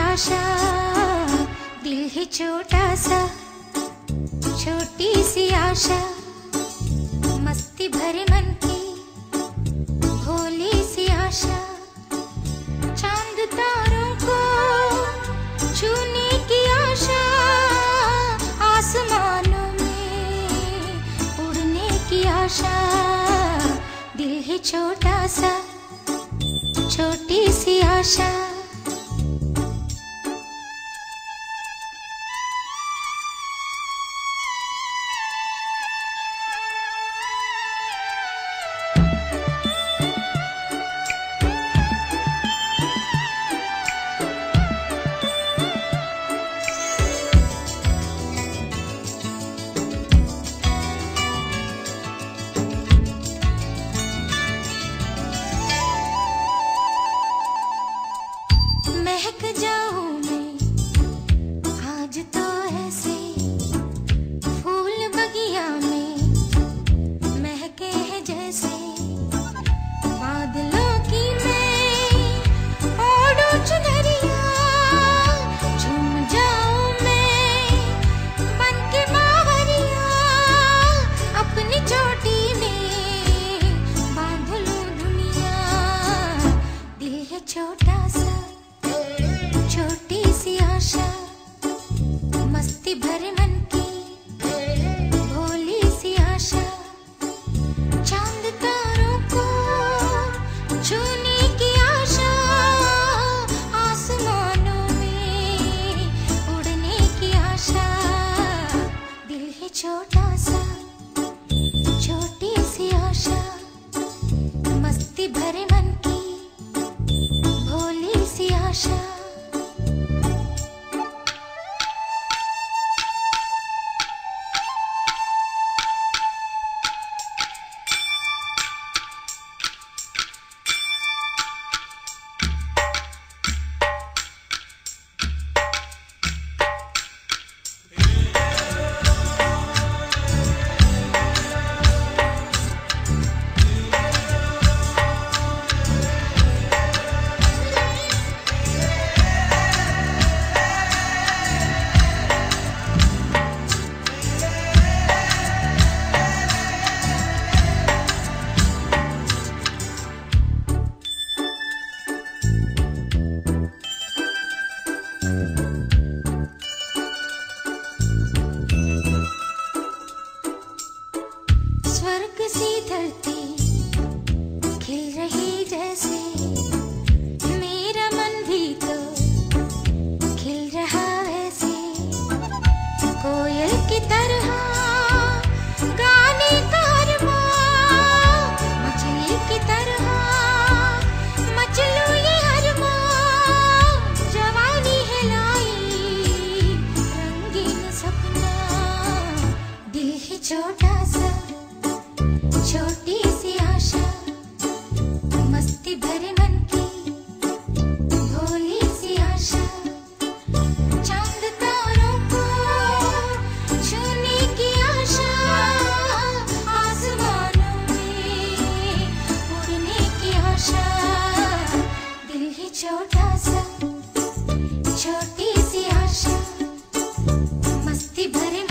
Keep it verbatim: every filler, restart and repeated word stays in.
आशा, दिल है छोटा सा, छोटी सी आशा, मस्ती भरे मन की भोली सी आशा, चांद तारों को छूने की आशा, आसमानों में उड़ने की आशा, दिल है छोटा सा, छोटी सी आशा। महक जाऊं मैं आज तो ऐसे, फूल बगिया में महके हैं जैसे, बादलों की मैं ओढ़ूं चुनरिया, झूम जाऊं मैं बन के बावरिया, अपनी चोटी में बांध लूं दुनिया, दिल है छोटा सा, छोटी सी आशा, मस्ती भरे मन की भोली सी आशा, चांद तारों को छूने की आशा, आसमानों में उड़ने की आशा, दिल है छोटा सा, छोटी सी आशा, मस्ती भरे मन की भोली सी आशा। स्वर्ग सी धरती खिल रही जैसे, मेरा मन भी तो खिल रहा ऐसे, कोयल की तरह गाने का अरमां, मछली की तरह मचलूं ये अरमां, जवानी है लाई रंगीन सपना, दिल है छोटा सा, छोटी सी आशा, मस्ती भरे मन की भोली सी आशा, चांद तारों को छूने की आशा, आसमानों में उड़ने की आशा, दिल है छोटा सा, छोटी सी आशा, मस्ती भरे